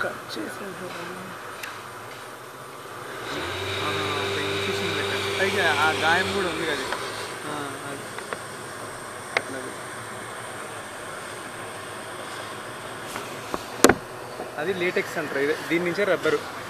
Cut చేసి పైగా ఆ గాయం కూడా ఉంది కదా అది లేటెక్స్ అంటారు. దీని నుంచే రబ్బరు.